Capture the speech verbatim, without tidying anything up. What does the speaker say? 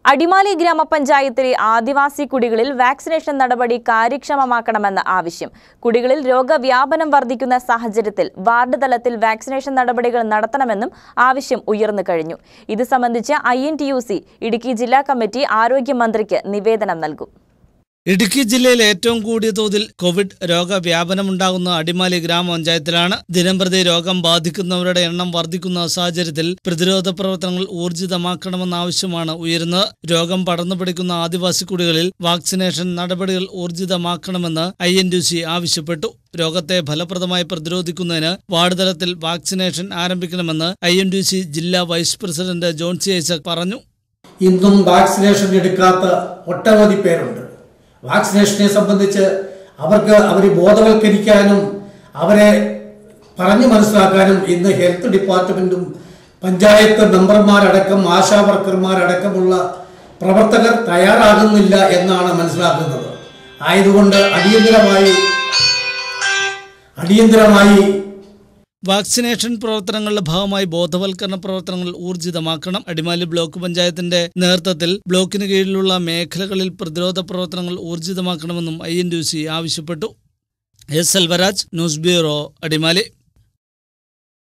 അടിമാലി ഗ്രാമപഞ്ചായത്തിലെ ആദിവാസി കുടികളിൽ വാക്സിനേഷൻ നടപടി കാര്യക്ഷമമാക്കണമെന്ന ആവശ്യം. കുടികളിൽ രോഗവ്യാപനം വർദ്ധിക്കുന്ന സാഹചര്യത്തിൽ വാർഡ് തലത്തിൽ വാക്സിനേഷൻ നടപടികൾ നടത്തണമെന്നും ആവശ്യം ഉയർന്നു കഴിഞ്ഞു. ഇത് സംബന്ധിച്ച് I N T U C Idukki ജില്ലാ കമ്മിറ്റി ആരോഗ്യമന്ത്രിക്ക് നിവേദനം നൽകും. ഇടുക്കി ജില്ലയിൽ ഏറ്റവും കൂടിയ തോതിൽ കോവിഡ് രോഗവ്യാപനമുണ്ടാകുന്ന അടിമാലി ഗ്രാമപഞ്ചായത്തിലാണ്. ദിനംപ്രതി രോഗം ബാധിക്കുന്നവരുടെ എണ്ണം വർദ്ധിക്കുന്ന സാഹചര്യത്തിൽ പ്രതിരോധ പ്രവർത്തനങ്ങൾ ഊർജിതമാക്കണമെന്ന ആവശ്യമാണ് ഉയരുന്നത്. രോഗം പടർന്നു പിടിക്കുന്ന ആദിവാസി കുടികളിൽ വാക്സിനേഷൻ നടപടികൾ ഊർജിതമാക്കണമെന്ന് I N T U C ആവശ്യപ്പെട്ടു. രോഗത്തെ ഫലപ്രദമായി പ്രതിരോധിക്കുന്നതിന് വാർഡ് തലത്തിൽ വാക്സിനേഷൻ ആരംഭിക്കണമെന്ന് I N T U C ജില്ലാ വൈസ് പ്രസിഡന്റ് ജോൺസി ഐസക് പറഞ്ഞു. ഇന്നും വാക്സിനേഷൻ എടുക്കാത്ത ഒട്ടനവധി പേരുണ്ട്. വാക്സിനേഷനെ സംബന്ധിച്ച് അവർക്ക് അവരെ ബോധവൽക്കരിക്കാനും അവരെ പറഞ്ഞു മനസ്സിലാക്കാനും ഇന്ന് ഹെൽത്ത് ഡിപ്പാർട്ട്മെന്റും പഞ്ചായത്ത് മെമ്പർമാരടക്കം ആശാ വർക്കർമാരടക്കമുള്ള പ്രവർത്തകർ തയ്യാറാകുന്നില്ല എന്നാണ് മനസ്സിലാക്കുന്നത്. ആയതുകൊണ്ട് അടിയന്തരമായി അടിയന്തരമായി വാക്സിനേഷൻ പ്രവർത്തനങ്ങളുടെ ഭാഗമായി ബോധവൽക്കരണ പ്രവർത്തനങ്ങൾ ഊർജിതമാക്കണം. അടിമാലി ബ്ലോക്ക് പഞ്ചായത്തിന്റെ നേതൃത്വത്തിൽ ബ്ലോക്കിന് കീഴിലുള്ള മേഖലകളിൽ പ്രതിരോധ പ്രവർത്തനങ്ങൾ ഊർജിതമാക്കണമെന്നും I N T U C ആവശ്യപ്പെട്ടു. S Selvaraj, news bureau, Adimali.